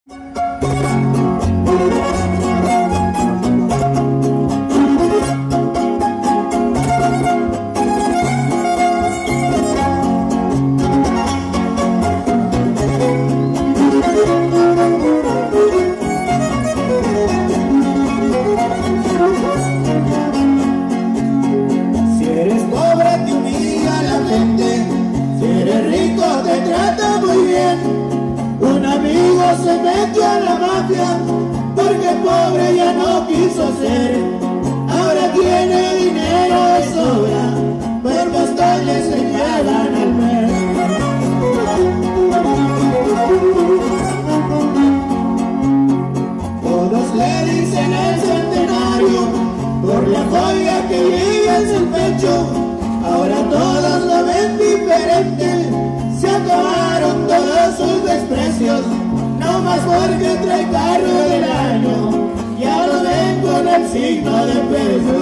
Se metió a la mafia porque pobre ya no quiso ser. Ahora tiene dinero de sobra, por postales se llevan al mes. Todos le dicen el centenario por la joya que lleva en su pecho. Ahora todos lo ven diferente, se acabaron todos sus desprecios. No más porque trae carro del año, ya lo ven con el signo de peso.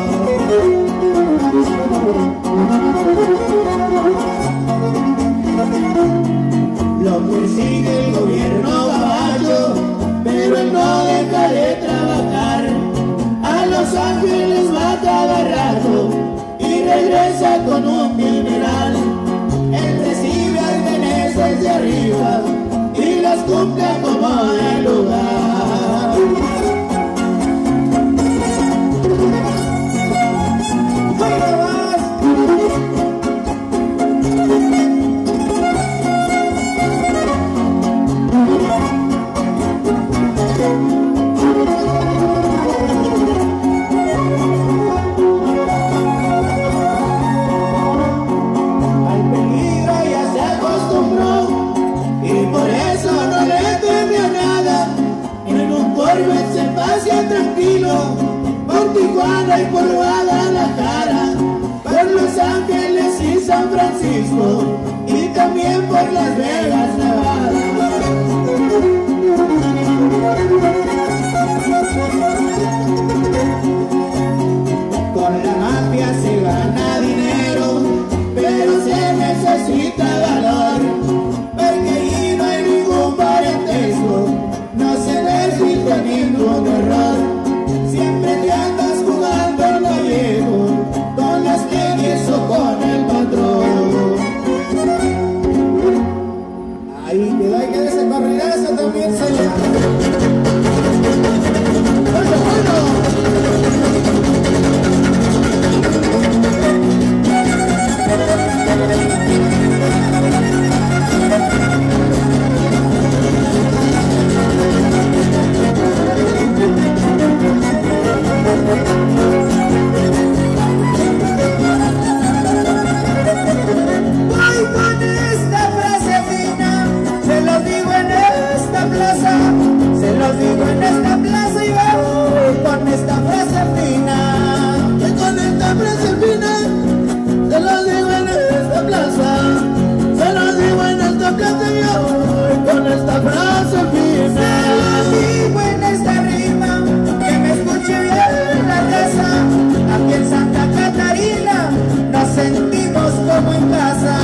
Lo persigue el gobierno caballo, pero él no deja de trabajar. A Los Ángeles va cada rato y regresa con un mineral. Él recibe órdenes de arriba y las cumple como el lugar. ¡Fuera más! Al peligro ya se acostumbró y por eso no le teme a nada. En un Corvette se pasea tranquilo por Tijuana y por Guadalajara, por Los Ángeles y San Francisco y también por Las Vegas, Nevada. Con la mafia se gana dinero, pero se necesita valor, porque ahí no hay ningún parentesco, no se necesita ningún error. Siempre te andas jugando el gallego, con las leyes o con el patrón. Ahí te da que ese corridazo también se llama. Voy con esta frase fina, se los digo en esta plaza, se los digo en esta plaza y voy con esta frase fina. Voy con esta frase fina, se los digo en esta plaza, se los digo en esta plaza y voy con esta frase fina. Se los digo en esta rima, que me escuche bien la raza. Aquí en Santa Catarina nos sentimos como en casa.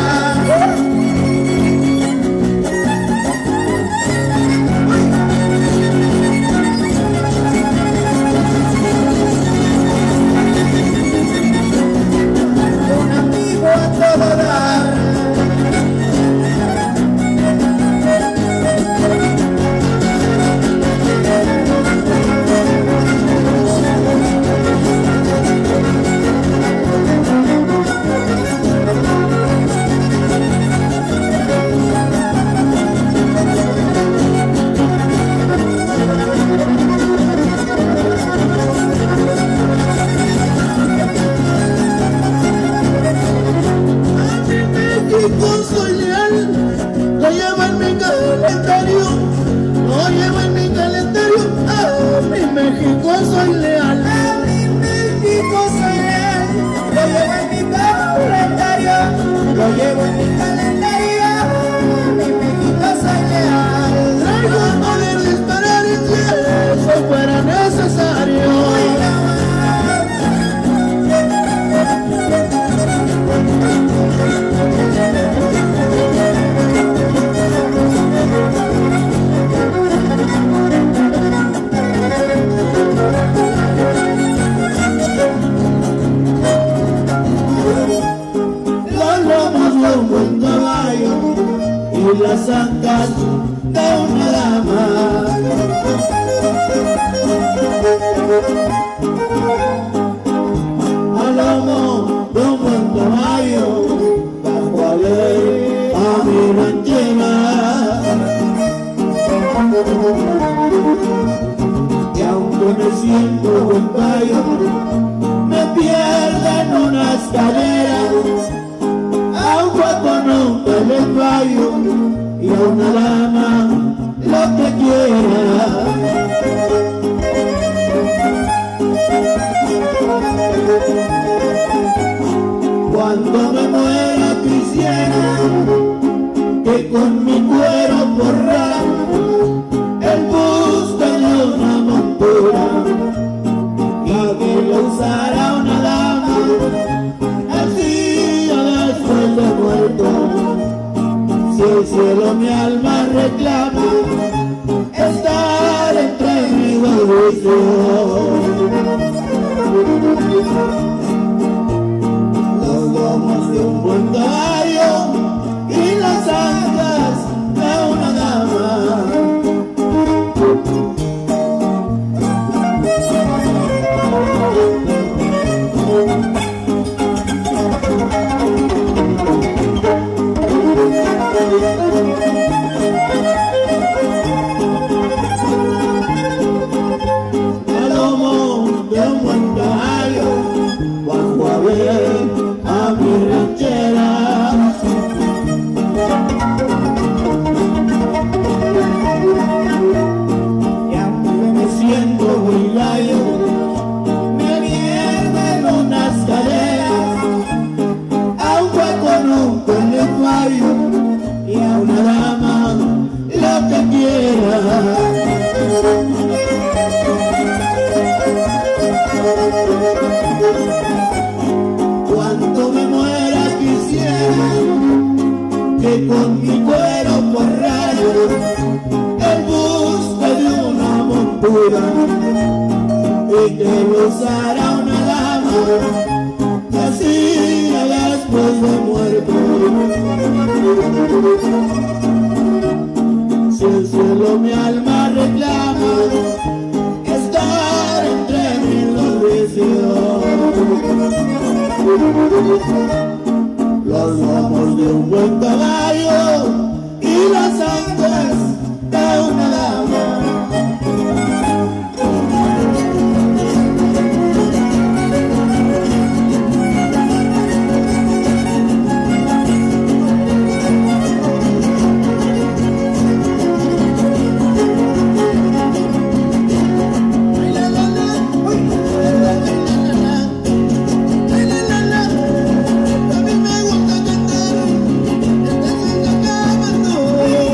y las ancas de una dama. Al lomo de un buen caballo bajo a ver a mi ranchera. Y aunque me siento buen gallo, me pierdo en una escalera. A un cuerpo nunca le fallo y a una dama lo que quiera. Cuando me muera quisiera que con mi cuero forrar el busto de una montura y que lo usara una dama así después de muerto. Si el cielo mi alma reclama estar entre mis huesos. Los lomos de un buen gallo y las ancas de una dama. Al lomo de un buen gallo bajo a ver a mi ranchera. Y aunque me siento muy gallo, me viene en unas caderas. A un hueco nunca le fallo y a una dama lo que quiera. Cuando me muera quisiera que con mi cuero forrar el busto de una montura y que lo usara una dama así después de muerto. Si el cielo mi alma reclama estar entre mis dos vicios. Los lomos de un buen caballo y las ancas de una dama. A mí me gusta cantar esta senda que mandó.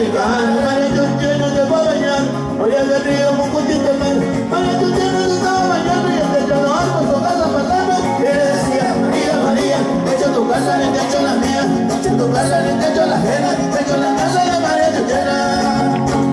mexicano. María Chuchena se fue a bañar, orilla del río con cuchito en mano. María Chuchena se estaba bañando y el techador con su casa pasando. Y le decía, María, María, echa tu casa, le echo la mía. Echa tu casa, le echo la ajena. Echo la casa de María Chuchena.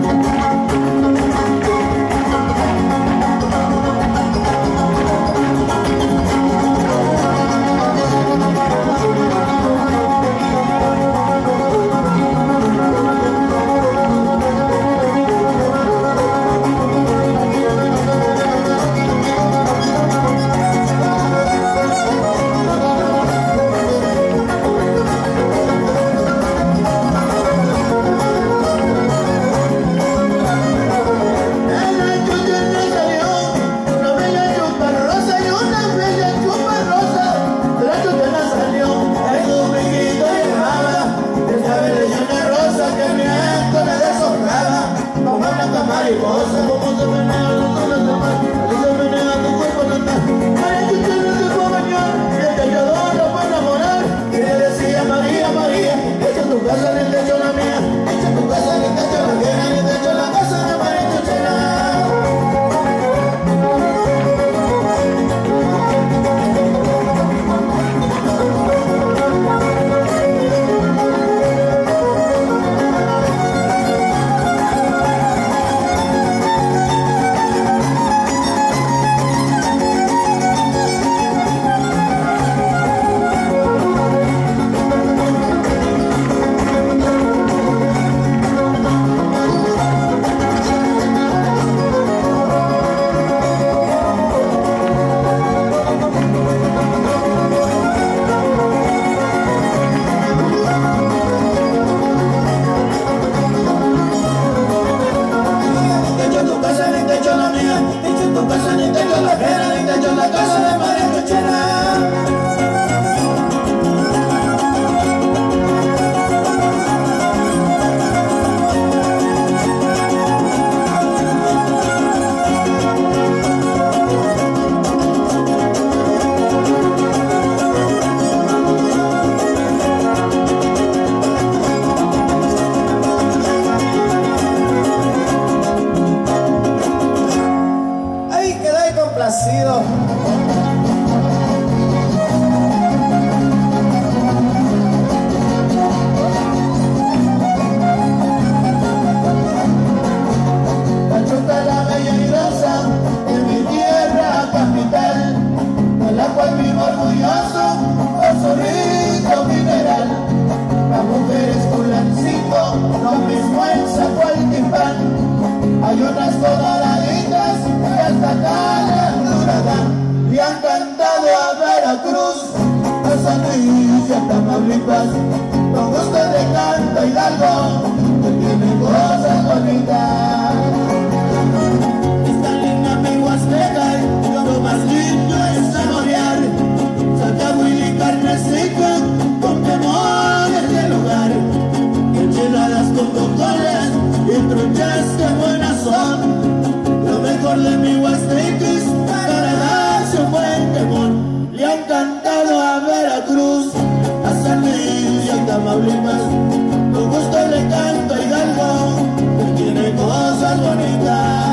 Mariposa, como se menea las olas del mar, así se menea tu cuerpo al andar. María Chuchena se fue a bañar y el techador la fue a enamorar. Y le decía, María, María, echa tu casa, le echo la mía. Echa tu casa, le echo la ajena, le echo la casa de María Chuchena. Hay unas coloraditas y hasta acá le han cantado a Veracruz, a San Luis y a Tamaulipas, con gusto de canto Hidalgo, que tiene cosas bonitas. Está linda mi Huasteca, lo más lindo es saborear, Zacahuil y carne seca, con temores del lugar, enchiladas con cocolas y truchas que buenas son. Lo mejor de mi Huasteca es para darse un buen temón. Le han cantado a Veracruz, a San Luis y a Tamaulipas, con gusto le canto a Hidalgo, que tiene cosas bonitas.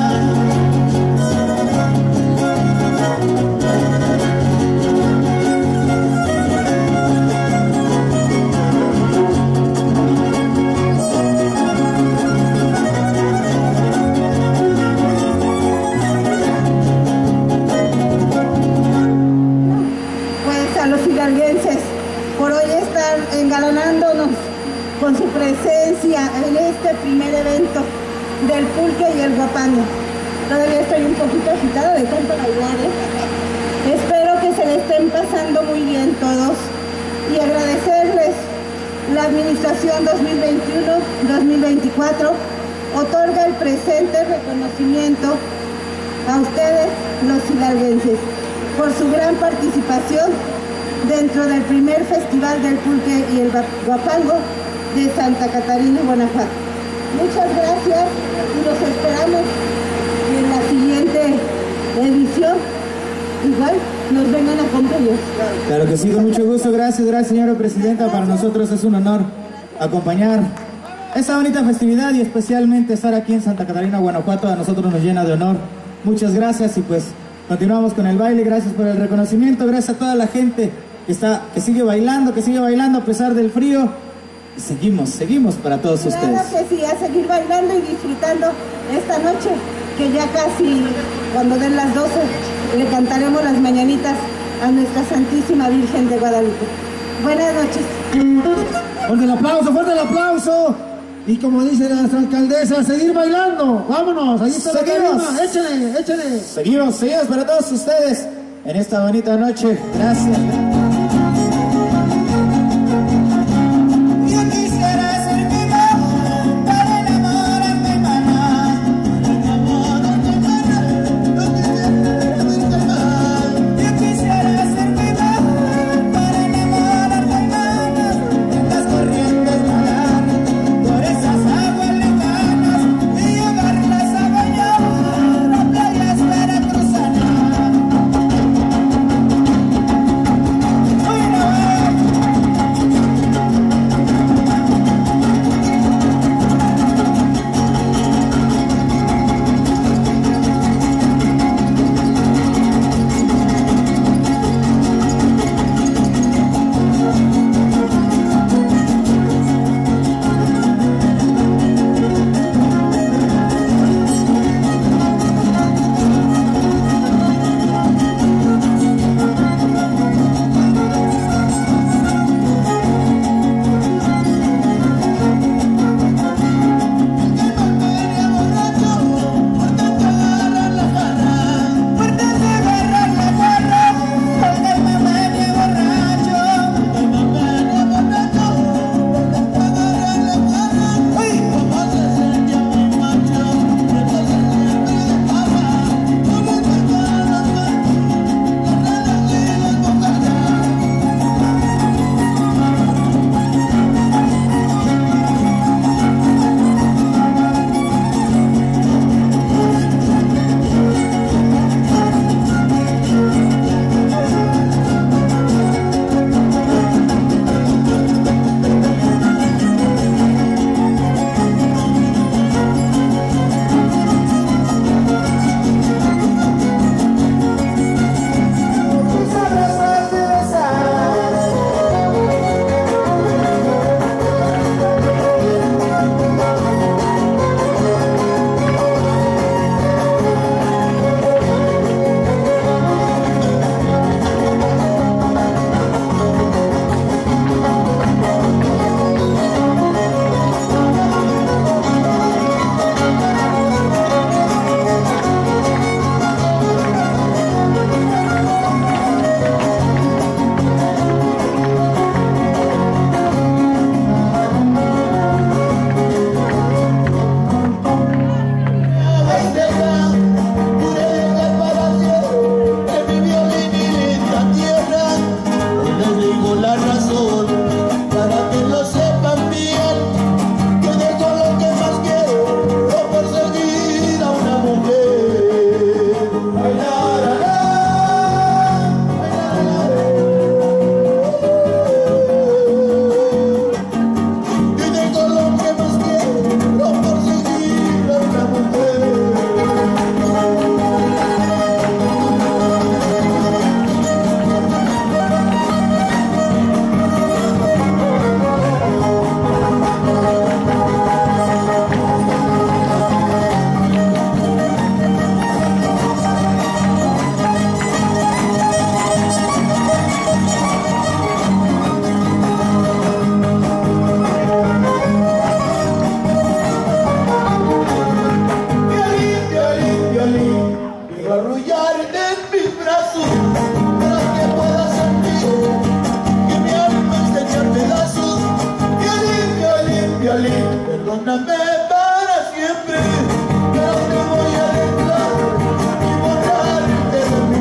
Por hoy estar engalanándonos con su presencia en este primer evento del pulque y el guapango. Todavía estoy un poquito agitada de tanto bailar, Espero que se le estén pasando muy bien todos y agradecerles. La administración 2021-2024 otorga el presente reconocimiento a ustedes, los hidalguenses, por su gran participación dentro del primer Festival del Pulque y el Guapango de Santa Catarina, Guanajuato. Muchas gracias y los esperamos en la siguiente edición. Igual nos vengan a acompañar. Claro que sí, con mucho gusto. Gracias, señora presidenta. Para nosotros es un honor acompañar Esta bonita festividad y especialmente estar aquí en Santa Catarina, Guanajuato, a nosotros nos llena de honor. Muchas gracias y pues continuamos con el baile. Gracias por el reconocimiento, gracias a toda la gente que sigue bailando a pesar del frío. Y seguimos para todos ustedes. Claro que sí, a seguir bailando y disfrutando esta noche, que ya casi cuando den las 12 le cantaremos las mañanitas a nuestra Santísima Virgen de Guadalupe. Buenas noches. Fuerte el aplauso. Y como dice nuestra alcaldesa, seguir bailando. Vámonos, ahí está la tarima. Échale. Seguimos para todos ustedes en esta bonita noche. Gracias. Perdóname para siempre, pero te voy a dejar y borrarte de mi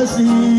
así.